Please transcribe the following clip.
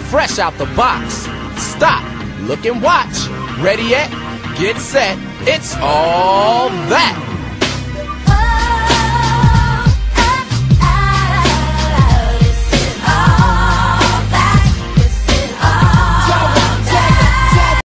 fresh out the box. Stop, look and watch. Ready yet? Get set. It's all that.